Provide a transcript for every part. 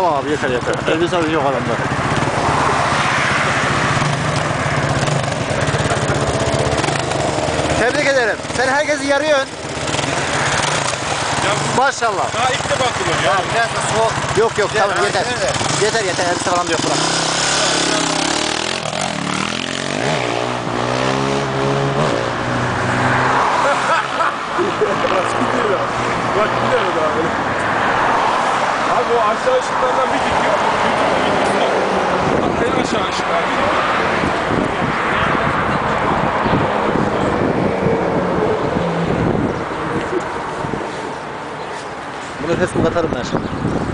Tamam abi yeter yeter. Elbise yok adamda. Tebrik ederim. Sen herkesi yarıyorsun. Maşallah. Daha ilk defa kullanıyor. Ya biraz da soğuk. Yok yok tamam ha, yeter. Yeter yeter. Elbise falan da yok bırak. Bak gidiyor daha böyle. Abi o aşağı ışıklardan bir gidiyor. Bak en aşağı ışıklar gidiyor. Bunu Facebook atarım ben şimdi.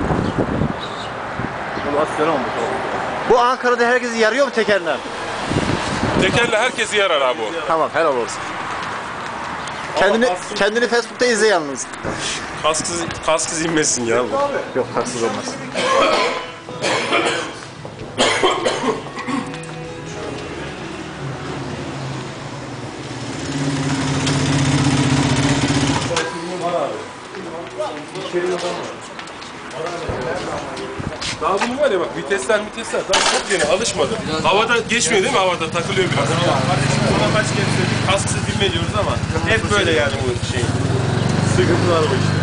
Bu aslan olmuş. Bu Ankara'da herkesi yarıyor mu tekerler? Tekerle herkesi yarar abi o. Tamam helal olsun. Kendini Facebook'ta izle yalnız. Kasksız inmesin ya bu. Yok haksız olmaz. Daha bunu var ya bak vitesler daha çok yeni alışmadı. Havada geçmiyor değil mi? Havada takılıyor biraz. Kardeşim bana kaç kere söyledik kasksız binme diyoruz ama hep böyle yani bu şey. Sıkıntılar bu işte.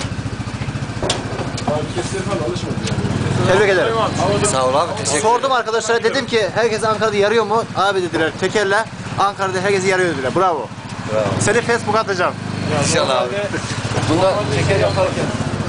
Vitesler falan alışmadı yani. Tebrik ederim. Sağ ol abi. Teşekkür Sordum arkadaşlara dedim ki herkes Ankara'da yarıyor mu? Abi dediler tekerle Ankara'da herkesi yarıyor dediler. Bravo. Bravo. Seni Facebook'a atacağım. İnşallah abi. Bunda teker yaparken.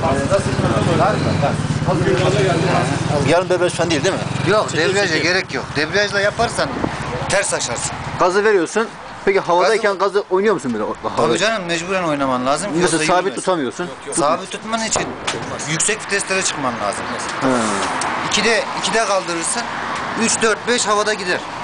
Yarın debriyaj falan değil değil mi? Yok debriyaja gerek yok. Debriyajla yaparsan ters açarsın. Gazı veriyorsun. Peki havadayken gazı oynuyor musun böyle? Tabii canım mecburen oynaman lazım. ki Yoksa yoksa sabit yürümez. tutamıyorsun. Sabit tutman için yüksek viteslere çıkman lazım. 2'de kaldırırsın. 3, 4, 5 havada gider.